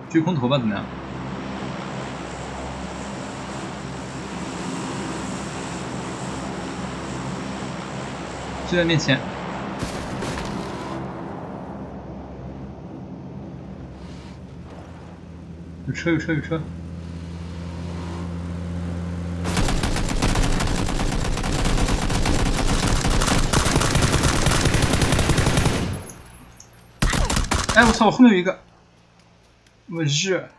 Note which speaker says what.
Speaker 1: 追空投吧，怎么样？就在面前。有车，有车，有车。哎，我操！我后面有一个，我日！